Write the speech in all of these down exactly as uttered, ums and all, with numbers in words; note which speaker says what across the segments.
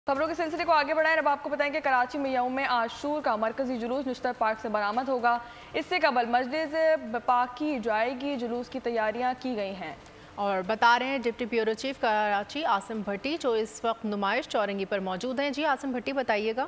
Speaker 1: खबरों के सिलसिले को आगे बढ़ाएं। अब आपको बताएं कि कराची में यौम आशूर का मरकजी जुलूस निश्तर पार्क से बरामद होगा। इससे कबल मजलिस पाक की जाएगी। जुलूस की तैयारियां की गई हैं
Speaker 2: और बता रहे हैं deputy bureau chief Karachi Asim Bhatti, जो इस वक्त नुमाइश चौरंगी पर मौजूद हैं। जी आसिम भट्टी, बताइएगा।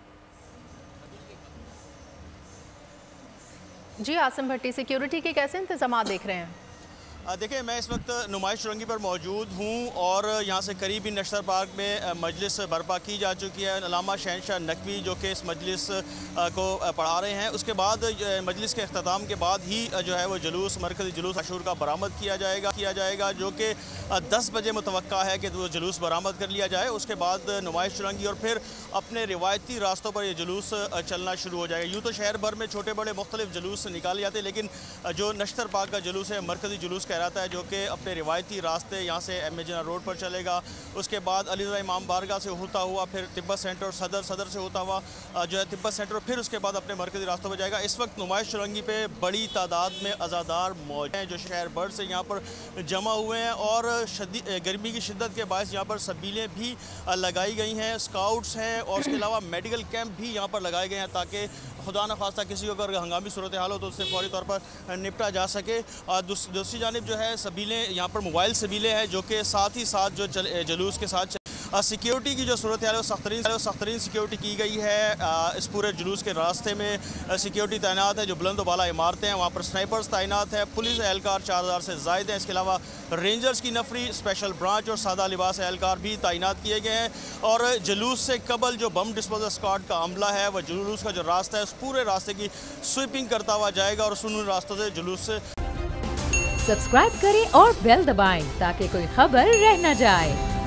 Speaker 2: जी आसिम भट्टी, सिक्योरिटी के कैसे इंतजाम देख रहे हैं?
Speaker 3: देखिए, मैं इस वक्त नुमाइश चौरंगी पर मौजूद हूँ और यहाँ से करीब ही नश्तर पार्क में मजलिस बर्पा की जा चुकी है। अल्लामा शहनशाह नकवी जो कि इस मजलिस को पढ़ा रहे हैं, उसके बाद मजलिस के अख्ताम के बाद ही जो है वो जुलूस मरकज़ी जुलूस आशूर का बरामद किया जाएगा किया जाएगा जो कि दस बजे मुतवक्का है कि वो जुलूस बरामद कर लिया जाए। उसके बाद नुमाइश चौरंगी और फिर अपने रिवायती रास्तों पर यह जुलूस चलना शुरू हो जाएगा। यूँ तो शहर भर में छोटे बड़े मुख्तलिफ जुलूस निकाले जाते हैं, लेकिन जो नश्तर पार्क का जुलूस है मरकज़ी जुलूस रहता है, जो कि अपने रिवायती रास्ते यहाँ से एम ए जिना रोड पर चलेगा। उसके बाद अली रज़ा इमाम बारगाह से होता हुआ फिर तिब्बत सेंटर और सदर सदर से होता हुआ जो है तिब्बत सेंटर और फिर उसके बाद अपने मरकज़ी रास्तों पर जाएगा। इस वक्त नुमाइश चौरंगी पे बड़ी तादाद में अज़ादार मौजूद हैं जो शहर भर से यहाँ पर जमा हुए हैं और गर्मी की शिद्दत के बायस यहाँ पर सबीलें भी लगाई गई हैं, स्काउट्स हैं और उसके अलावा मेडिकल कैंप भी यहाँ पर लगाए गए हैं ताकि खुदा न खास्ता किसी को अगर हंगामी सूरत हाल हो तो उससे फौरी तौर पर निपटा जा सके। और दूसरी जानिब जो है सबीलें यहाँ पर मोबाइल सबीलें हैं जो कि साथ ही साथ जो जुलूस के साथ सिक्योरिटी की जो सूरत है वो सख्तरीन सख्तरीन सिक्योरिटी की गई है। इस पूरे जुलूस के रास्ते में सिक्योरिटी तैनात है, जो बुलंद वाला इमारतें हैं वहाँ पर स्नाइपर्स तैनात है, पुलिस एहलकार चार हज़ार से ज़ायद हैं। इसके अलावा रेंजर्स की नफरी, स्पेशल ब्रांच और सादा लिबास एहलकार भी तैनात किए गए हैं। और जुलूस से कबल जो बम डिस्पोजल स्क्वाड का अमला है वह जुलूस का जो रास्ता है उस पूरे रास्ते की स्वीपिंग करता हुआ जाएगा और सुनून रास्तों से जुलूस से
Speaker 4: सब्सक्राइब करें और बेल दबाएं ताकि कोई खबर रह न जाए।